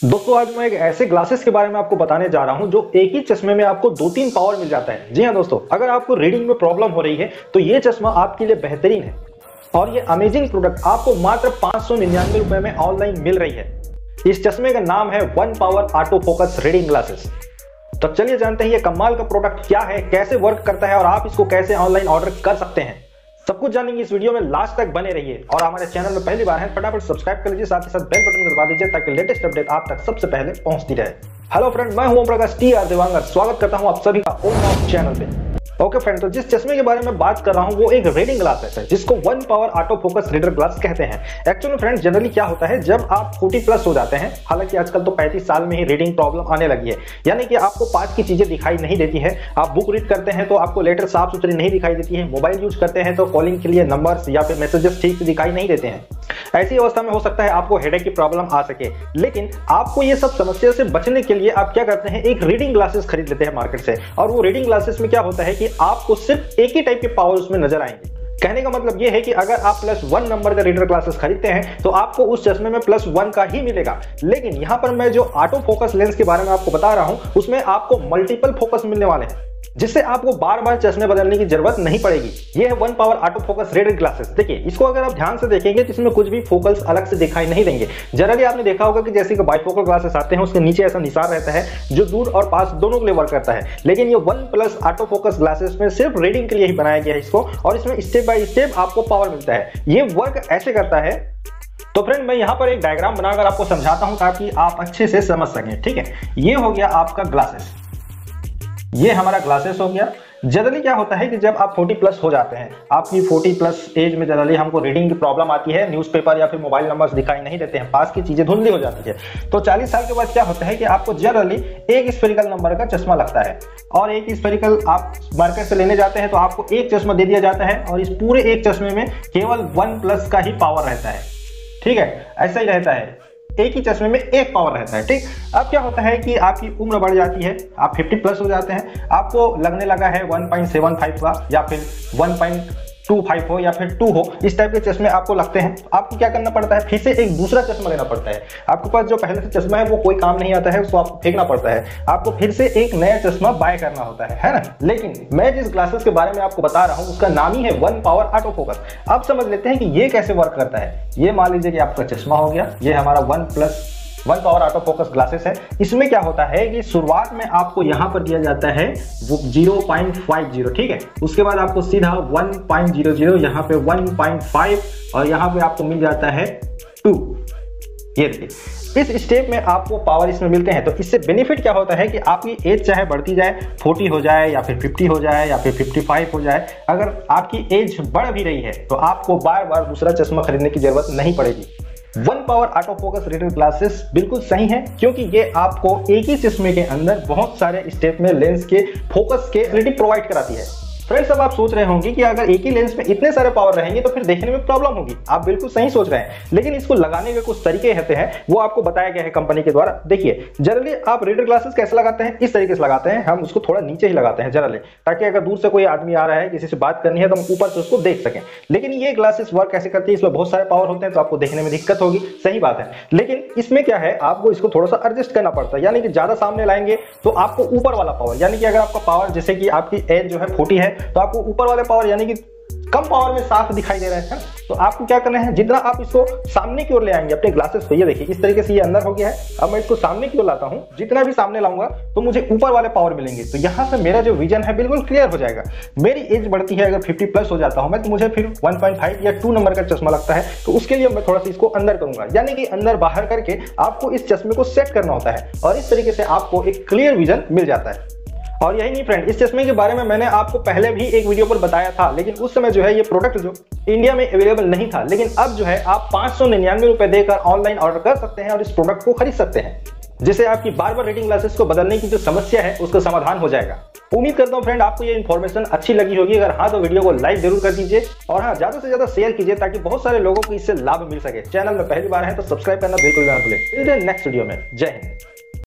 दोस्तों आज मैं एक ऐसे ग्लासेस के बारे में आपको बताने जा रहा हूं जो एक ही चश्मे में आपको 2-3 पावर मिल जाता है। जी हां दोस्तों, अगर आपको रीडिंग में प्रॉब्लम हो रही है तो ये चश्मा आपके लिए बेहतरीन है और ये अमेजिंग प्रोडक्ट आपको मात्र 599 रुपए में ऑनलाइन मिल रही है। इस चश्मे का नाम है one power auto focus reading glasses. तो चलिए जानते हैं ये कमाल का प्रोडक्ट क्या है, कैसे वर्क करता है और आप इसको कैसे ऑनलाइन ऑर्डर कर सकते हैं। सब कुछ जानेंगे इस वीडियो में, लास्ट तक बने रहिए। और हमारे चैनल में पहली बार है फटाफट सब्सक्राइब कर लीजिए, साथ ही साथ बेल बटन को दबा दीजिए ताकि लेटेस्ट अपडेट आप तक सबसे पहले पहुंचती रहे। हेलो फ्रेंड, मैं हूं ओम प्रकाश टी.आर. देवांगर। स्वागत करता हूं आप सभी का ओम ऑफ चैनल पे। ओके फ्रेंड, तो जिस चश्मे के बारे में बात कर रहा हूं वो एक रीडिंग ग्लासेस है जिसको one power auto focus reader glass कहते हैं। एक्चुअली फ्रेंड जनरली क्या होता है, जब आप 40 प्लस हो जाते हैं, हालांकि आजकल तो 35 साल में ही रीडिंग प्रॉब्लम आने लगी है, यानी कि आपको पास की चीजें दिखाई नहीं देती है। आप बुक रीड करते हैं तो आपको लेटर साफ सुथरी नहीं दिखाई देती है, मोबाइल यूज करते हैं तो कॉलिंग के लिए नंबर्स या फिर मैसेजेस ठीक से दिखाई नहीं देते हैं। ऐसी अवस्था में हो सकता है आपको हेडेक की प्रॉब्लम आ सके, लेकिन आपको ये सब समस्या से बचने के लिए आप क्या करते हैं, एक रीडिंग ग्लासेस खरीद लेते हैं मार्केट से। और वो रीडिंग ग्लासेस में क्या होता है कि आपको सिर्फ एक ही टाइप के पावर उसमें नजर आएंगे। कहने का मतलब ये है कि अगर आप +1 नंबर का रीडर ग्लासेस खरीदते हैं तो आपको उस चश्मे में +1 का ही मिलेगा। लेकिन यहां पर मैं जो ऑटो फोकस लेंस के बारे में आपको बता रहा हूं उसमें आपको मल्टीपल फोकस मिलने वाले हैं, जिससे आपको बार बार चश्मे बदलने की जरूरत नहीं पड़ेगी। ये है one power auto focus reader glasses. देखिए इसको अगर आप ध्यान से देखेंगे तो इसमें कुछ भी फोकल्स अलग से दिखाई नहीं देंगे। जनरली आपने देखा होगा कि जैसे कि बाइफोकल ग्लासेस आते हैं उसके नीचे ऐसा निशान रहता है जो दूर और पास दोनों के लिए वर्क करता है, लेकिन ये one plus auto focus glasses में सिर्फ रीडिंग के लिए ही बनाया गया है इसको, और इसमें स्टेप बाय स्टेप आपको पावर मिलता है। ये वर्क ऐसे करता है। तो फ्रेंड मैं यहां पर एक डायग्राम बनाकर आपको समझाता हूं ताकि आप अच्छे से समझ सकें। ठीक है, ये हो गया आपका ग्लासेस, ये हमारा ग्लासेस हो गया। जनरली क्या होता है कि जब आप 40 प्लस हो जाते हैं, आपकी 40 प्लस एज में जनरली हमको रीडिंग की प्रॉब्लम आती है, न्यूज़पेपर या फिर मोबाइल नंबर्स दिखाई नहीं देते हैं, पास की चीजें धुंधली हो जाती है। तो 40 साल के बाद क्या होता है कि आपको जनरली एक स्फेरिकल नंबर का चश्मा लगता है, और एक स्फेरिकल आप मार्केट से लेने जाते हैं तो आपको एक चश्मा दे दिया जाता है और इस पूरे एक चश्मे में केवल 1 प्लस का ही पावर रहता है। ठीक है, ऐसा ही रहता है, एक ही चश्मे में एक पावर रहता है। ठीक, अब क्या होता है कि आपकी उम्र बढ़ जाती है, आप 50 प्लस हो जाते हैं, आपको लगने लगा है 1.75 का या फिर 1.25 हो या फिर 2 हो, इस टाइप के चश्मे आपको लगते हैं। आपको क्या करना पड़ता है, फिर से एक दूसरा चश्मा लेना पड़ता है। आपके पास जो पहले से चश्मा है वो कोई काम नहीं आता है, उसको आपको फेंकना पड़ता है, आपको फिर से एक नया चश्मा बाय करना होता है ना। लेकिन मैं जिस ग्लासेस के बारे में आपको बता रहा हूं उसका नाम ही है वन पावर ऑटो फोकस। अब समझ लेते हैं कि ये कैसे वर्क करता है। ये मान लीजिए कि आपका चश्मा हो गया, ये हमारा one power auto focus glasses है। इसमें क्या होता है कि शुरुआत में आपको यहां पर दिया जाता है वो 0.50, ठीक है, उसके बाद आपको सीधा 1.00, यहां पे 1.5 और यहां पे आपको मिल जाता है 2। ये देखिए इस स्टेप में आपको पावर इसमें मिलते हैं। तो इससे बेनिफिट क्या होता है कि आपकी एज चाहे बढ़ती जाए, 40 हो जाए या फिर 50 हो जाए या फिर 55 हो जाए, अगर आपकी एज बढ़ भी रही है तो आपको बार बार दूसरा चश्मा खरीदने की जरूरत नहीं पड़ेगी। One power auto focus reader glasses बिल्कुल सही है, क्योंकि ये आपको एक ही चश्मे के अंदर बहुत सारे स्टेप में लेंस के फोकस के एबिलिटी प्रोवाइड कराती है। फ्रेंड्स अब आप सोच रहे होंगे कि अगर एक ही लेंस में इतने सारे पावर रहेंगे तो फिर देखने में प्रॉब्लम होगी। आप बिल्कुल सही सोच रहे हैं, लेकिन इसको लगाने के कुछ तरीके रहते हैं, वो आपको बताया गया है कंपनी के द्वारा। देखिए जनरली आप रीडर ग्लासेस कैसे लगाते हैं, इस तरीके से लगाते हैं, हम उसको थोड़ा नीचे ही लगाते हैं जनरली, ताकि अगर दूर से कोई आदमी आ रहा है, किसी से बात करनी है तो हम ऊपर से उसको देख सकें। लेकिन ये ग्लासेस वर्क कैसे करती है, इसमें बहुत सारे पावर होते हैं तो आपको देखने में दिक्कत होगी, सही बात है। लेकिन इसमें क्या है, आपको इसको थोड़ा सा एडजस्ट करना पड़ता है, यानी कि ज्यादा सामने लाएंगे तो आपको ऊपर वाला पावर, यानी कि अगर आपका पावर जैसे कि आपकी एज जो है 40 है तो आपको ऊपर वाले पावर यानी कि कम पावर में साफ दिखाई दे रहा है। तो आपको क्या करना है, जितना आप इसको सामने की ओर ले आएंगे अपने ग्लासेस को, ये देखिए इस तरीके से ये अंदर हो गया है। अब मैं इसको सामने की ओर लाता हूं, जितना भी सामने लाऊंगा तो मुझे ऊपर वाले पावर मिलेंगे। तो यहां से मेरा जो विजन है बिल्कुल क्लियर हो जाएगा। मेरी एज बढ़ती है, अगर 50 प्लस हो जाता हूं मैं, तो मुझे फिर 1.5 या 2 नंबर का चश्मा लगता है, तो उसके लिए मैं थोड़ा सा इसको अंदर करूंगा, यानी कि अंदर बाहर करके आपको इस चश्मे को सेट करना होता है, और इस तरीके से आपको एक क्लियर विजन मिल जाता है। और यही नहीं फ्रेंड, इस चश्मे के बारे में मैंने आपको पहले भी एक वीडियो पर बताया था, लेकिन उस समय जो है ये प्रोडक्ट जो इंडिया में अवेलेबल नहीं था, लेकिन अब जो है आप 599 रुपए देकर ऑनलाइन ऑर्डर कर सकते हैं और इस प्रोडक्ट को खरीद सकते हैं, जिससे आपकी बार बार रीडिंग ग्लासेस को बदलने की जो समस्या है उसका समाधान हो जाएगा। उम्मीद करता हूं फ्रेंड आपको ये इन्फॉर्मेशन अच्छी लगी होगी। अगर हाँ तो वीडियो को लाइक जरूर कर दीजिए, और हाँ ज्यादा से ज्यादा शेयर कीजिए ताकि बहुत सारे लोगों को इससे लाभ मिल सके। चैनल में पहली बार है तो सब्सक्राइब करना बिल्कुल ना भूलें। मिलते हैं नेक्स्ट वीडियो में। जय हिंद।